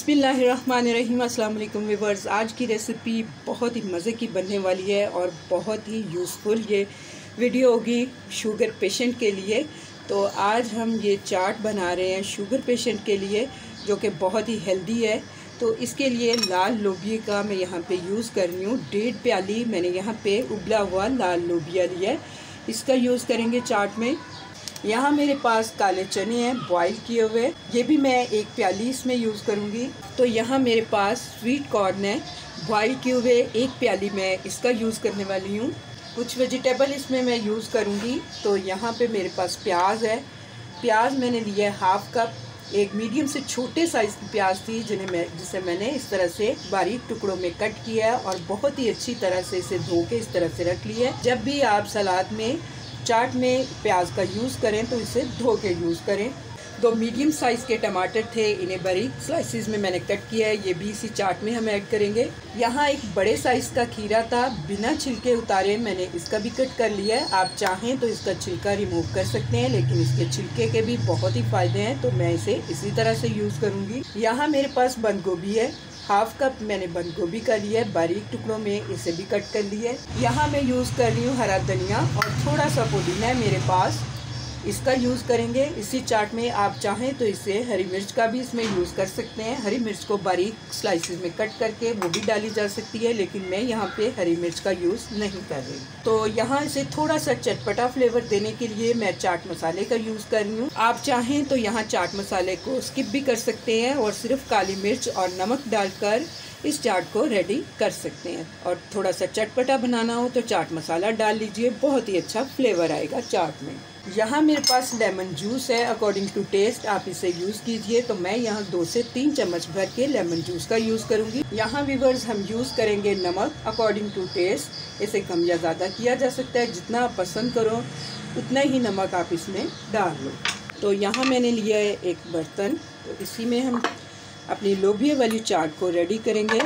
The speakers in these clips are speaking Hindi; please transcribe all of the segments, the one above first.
बिस्मिल्लाहिर्रहमानिर्रहीम। अस्सलाम वालेकुम व्यूअर्स। आज की रेसिपी बहुत ही मज़े की बनने वाली है और बहुत ही यूज़फुल ये वीडियो होगी शुगर पेशेंट के लिए। तो आज हम ये चाट बना रहे हैं शुगर पेशेंट के लिए, जो कि बहुत ही हेल्दी है। तो इसके लिए लाल लोबिया का मैं यहाँ पे यूज़ कर रही हूँ। 1.5 प्याली मैंने यहाँ पे उबला हुआ लाल लोबिया लिया है, इसका यूज़ करेंगे चाट में। यहाँ मेरे पास काले चने हैं बॉईल किए हुए, ये भी मैं 1 प्याली इसमें यूज़ करूँगी। तो यहाँ मेरे पास स्वीट कॉर्न है बॉईल किए हुए, 1 प्याली मैं इसका यूज़ करने वाली हूँ। कुछ वेजिटेबल इसमें मैं यूज़ करूँगी। तो यहाँ पे मेरे पास प्याज है, प्याज मैंने लिया है हाफ़ कप। एक मीडियम से छोटे साइज़ की प्याज थी जिसे मैंने इस तरह से बारीक टुकड़ों में कट किया है और बहुत ही अच्छी तरह से इसे धो के इस तरह से रख लिया है। जब भी आप सलाद में चाट में प्याज का यूज़ करें तो इसे धो के यूज़ करें। 2 मीडियम साइज़ के टमाटर थे, इन्हें बारीक स्लाइसिस में मैंने कट किया है, ये भी इसी चाट में हम ऐड करेंगे। यहाँ एक बड़े साइज़ का खीरा था, बिना छिलके उतारे मैंने इसका भी कट कर लिया है। आप चाहें तो इसका छिलका रिमूव कर सकते हैं, लेकिन इसके छिलके के भी बहुत ही फ़ायदे हैं, तो मैं इसे इसी तरह से यूज़ करूँगी। यहाँ मेरे पास बंद गोभी है, हाफ़ कप मैंने बंद गोभी का लिया है, बारीक टुकड़ों में इसे भी कट कर लिया है। यहाँ मैं यूज़ कर रही हूँ हरा धनिया और थोड़ा सा पुदीना है मेरे पास, इसका यूज़ करेंगे इसी चाट में। आप चाहें तो इसे हरी मिर्च का भी इसमें यूज़ कर सकते हैं। हरी मिर्च को बारीक स्लाइसिस में कट करके वो भी डाली जा सकती है, लेकिन मैं यहाँ पे हरी मिर्च का यूज़ नहीं कर रही। तो यहाँ इसे थोड़ा सा चटपटा फ्लेवर देने के लिए मैं चाट मसाले का यूज़ कर रही हूँ। आप चाहें तो यहाँ चाट मसाले को स्किप भी कर सकते हैं और सिर्फ काली मिर्च और नमक डालकर इस चाट को रेडी कर सकते हैं। और थोड़ा सा चटपटा बनाना हो तो चाट मसाला डाल लीजिए, बहुत ही अच्छा फ्लेवर आएगा चाट में। यहाँ मेरे पास लेमन जूस है, अकॉर्डिंग टू टेस्ट आप इसे यूज़ कीजिए। तो मैं यहाँ 2 से 3 चम्मच भर के लेमन जूस का यूज़ करूँगी। यहाँ व्यूअर्स हम यूज़ करेंगे नमक अकॉर्डिंग टू टेस्ट, इसे कम या ज़्यादा किया जा सकता है, जितना आप पसंद करो उतना ही नमक आप इसमें डाल लो। तो यहाँ मैंने लिया है एक बर्तन, तो इसी में हम अपनी लोबिया वाली चाट को रेडी करेंगे।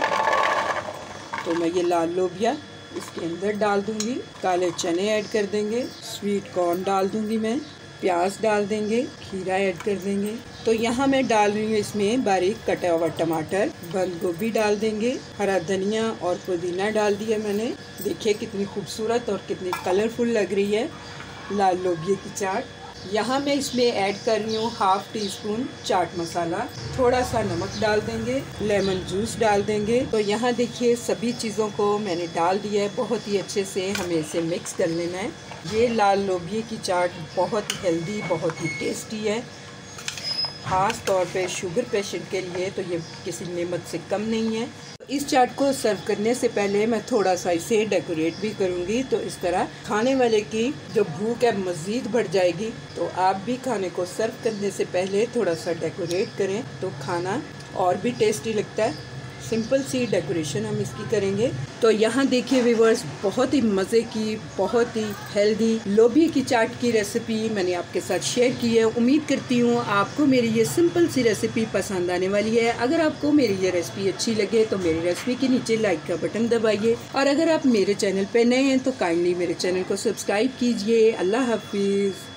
तो मैं ये लाल लोबिया इसके अंदर डाल दूंगी, काले चने ऐड कर देंगे, स्वीट कॉर्न डाल दूंगी मैं, प्याज डाल देंगे, खीरा ऐड कर देंगे। तो यहाँ मैं डाल रही हूँ इसमें बारीक कटा हुआ टमाटर, बंद गोभी डाल देंगे, हरा धनिया और पुदीना डाल दिया मैंने। देखिए कितनी खूबसूरत और कितनी कलरफुल लग रही है लाल लोबिया की चाट। यहाँ मैं इसमें ऐड कर रही हूँ half teaspoon chaat masala, थोड़ा सा नमक डाल देंगे, लेमन जूस डाल देंगे। तो यहाँ देखिए सभी चीज़ों को मैंने डाल दिया है, बहुत ही अच्छे से हमें इसे मिक्स कर लेना है। ये लाल लोबिया की चाट बहुत ही हेल्दी, बहुत ही टेस्टी है, ख़ास तौर पे शुगर पेशेंट के लिए तो ये किसी नेमत से कम नहीं है। इस चाट को सर्व करने से पहले मैं थोड़ा सा इसे डेकोरेट भी करूँगी, तो इस तरह खाने वाले की जो भूख है मज़ीद बढ़ जाएगी। तो आप भी खाने को सर्व करने से पहले थोड़ा सा डेकोरेट करें तो खाना और भी टेस्टी लगता है। सिंपल सी डेकोरेशन हम इसकी करेंगे। तो यहाँ देखिए व्यूअर्स, बहुत ही मज़े की, बहुत ही हेल्दी लोबिया की चाट की रेसिपी मैंने आपके साथ शेयर की है। उम्मीद करती हूँ आपको मेरी ये सिंपल सी रेसिपी पसंद आने वाली है। अगर आपको मेरी ये रेसिपी अच्छी लगे तो मेरी रेसिपी के नीचे लाइक का बटन दबाइए, और अगर आप मेरे चैनल पर नए हैं तो काइंडली मेरे चैनल को सब्सक्राइब कीजिए। अल्लाह हाफिज़।